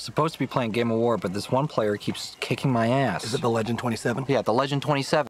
Supposed to be playing Game of War, but this one player keeps kicking my ass. Is it the Legend 27? Yeah, the Legend 27.